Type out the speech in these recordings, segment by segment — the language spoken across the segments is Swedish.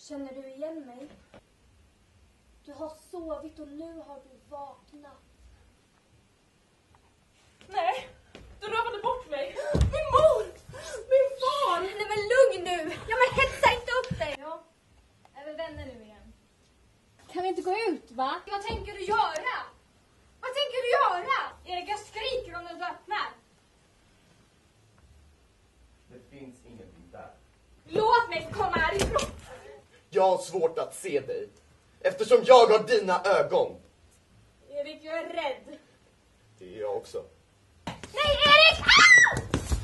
Känner du igen mig? Du har sovit och nu har du vaknat. Nej, du rövade bort mig. Min mor! Min far! Nej men lugn nu! Ja men hetsa inte upp dig! Ja, är vi vänner nu igen? Kan vi inte gå ut va? Vad tänker du göra? Vad tänker du göra? Erik, jag skriker om du inte öppnar. Det finns ingenting där. Låt mig komma härifrån! Jag har svårt att se dig. Eftersom jag har dina ögon. Erik, jag är rädd. Det är jag också. Nej, Erik! Ah!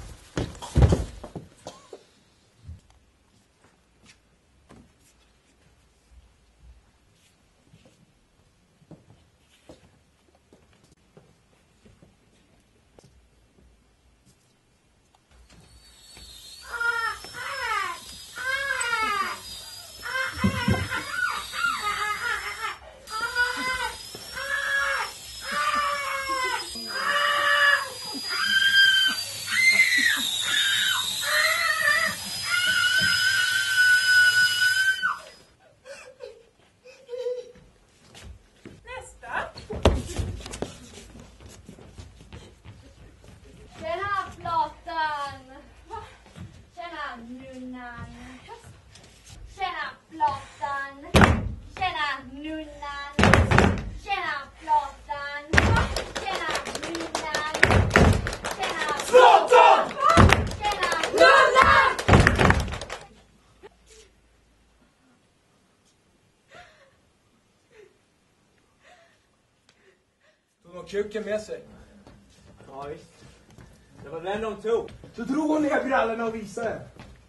Kuken med sig. Ja visst. Det var den de tog. Så drog hon ner brallorna och visade.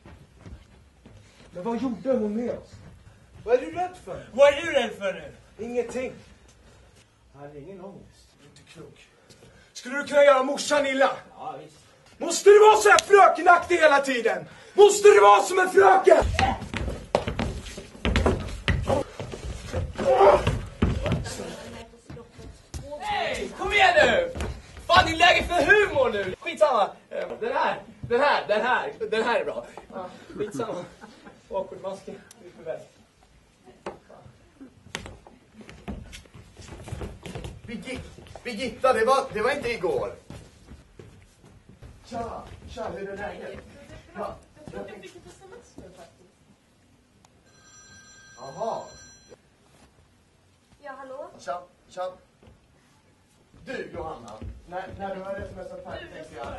Men vad gjorde hon med oss? Vad är du rädd för? Vad är du rädd för nu? Ingenting. Jag hade ingen ångest. Inte klok. Skulle du kunna göra morsan illa? Ja visst. Måste du vara så här frökenaktig hela tiden? Måste du vara som en fröken? Hej, kom igen nu! Fan, det är läge för humor nu! Skitsamma. Den här är bra. Ja, skitsamma. Awkward-masken. Vi är på väg. Birgitta, det var inte igår. Tja, hur är läget? Ja, Jag fick ett sms nu faktiskt. Jaha. Ja, hallå? Tja. Du, Johanna, när du har smsat färdigt tänkte jag...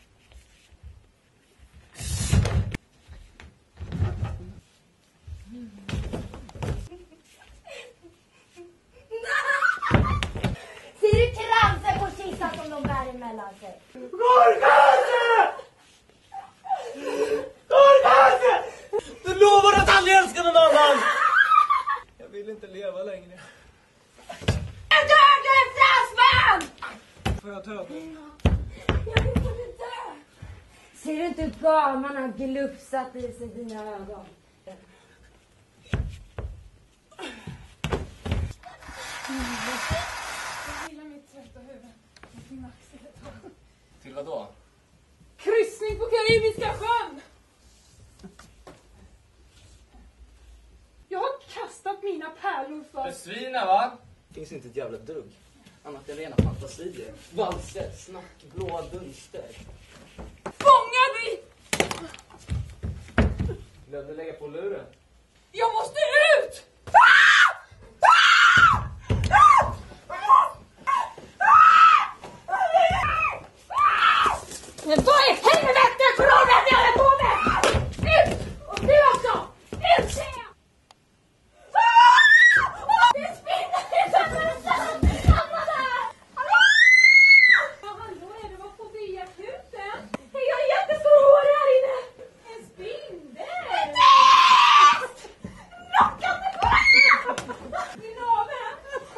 Ser du kransen på kissan som de bär emellan sig? Gorgase! Du lovar att aldrig älska någon annan! Jag vill inte leva längre. Jag dör, du är fransman! Får jag dö? Jag vill inte dö! Ser du inte hur gaman har glufsat i sig dina ögon? Jag gillar mitt trötta huvud. Min axel ett tag. Till vad då? Kryssning på Karibiska sjön! Jag har kastat mina pärlor för... Svina va? Det finns inte ett jävla drugg. Annat än rena fantasier. Valser, snack, blåa dunster. Fånga mig! Glömde lägga på luren. Jag måste ut! Men vad i helvete tror du att jag håller på med? Ut! Och du också! Ut säger jag! Det är spindeln i sömnen! Stanna där! Hallå, är du var på byakuten? Jag har jättestor hår här inne! En spindel! Knocka mig på det! Din navel!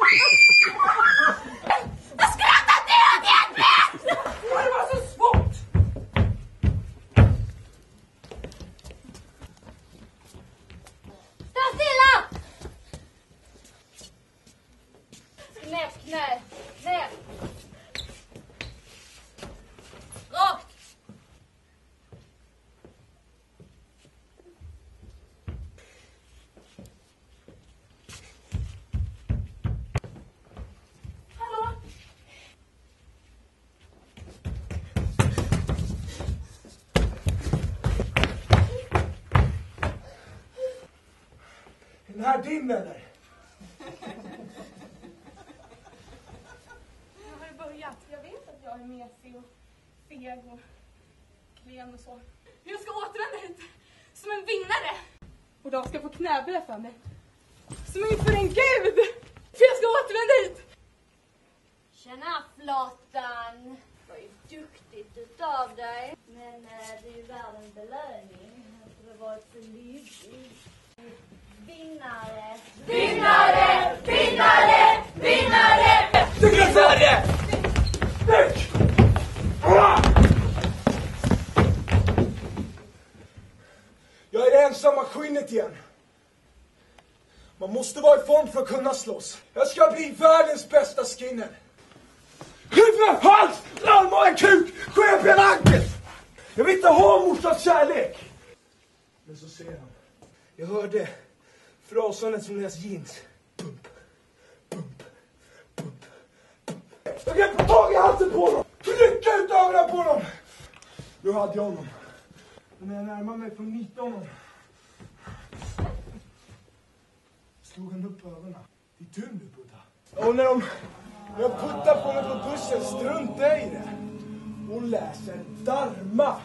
Jag skrattar död igen! Ska det vara så svårt? Stå stilla! Knä. Rakt! din eller? Jag har ju börjat. Jag vet att jag är mesig och feg och klen och så. Jag ska återvända hit som en vinnare. Och de ska få knäböja för mig. Som inför en gud. För jag ska återvända hit. Tjena Flatan! Det var ju duktigt utav dig. Men det är ju värd en belöning. Det har varit så lyckligt. Vinnare! Vinnare! Vinnare! Vinnare! Du kan säga det! Nick! Jag är det ensamma skinnet igen. Man måste vara i form för att kunna slåss. Jag ska bli världens bästa skinner. Huvud, hals, armar, kuk, skärpen, ankel. Jag vill inte ha morsans kärlek. Men så säger han. Jag hörde frasandet från deras jeans. Pump, pump, pump, pump. Jag kan få tag i halsen på dem. Trycka ut ögonen på dem. Nu hade jag honom. Men när jag närmade mig för att nita honom slog han upp ögonen. Det är du nu, Buddha. Och när de puttar på mig på bussen struntar i det. Och läser Dharma.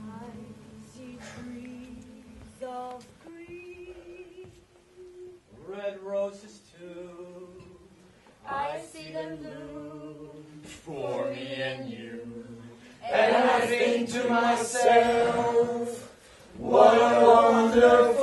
Red roses too. I see them blue. For me and you. And I think to myself, what a wonderful